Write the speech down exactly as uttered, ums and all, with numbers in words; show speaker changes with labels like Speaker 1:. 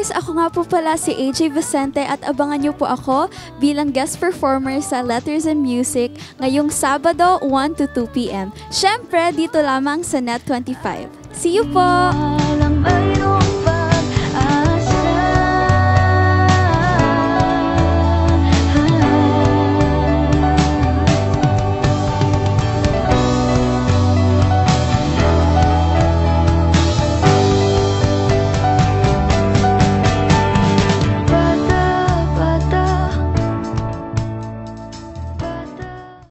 Speaker 1: guys! Ako nga po pala si A J Vicente at abangan niyo po ako bilang guest performer sa Letters and Music ngayong Sabado one to two p m Syempre, dito lamang sa Net twenty-five. See you po!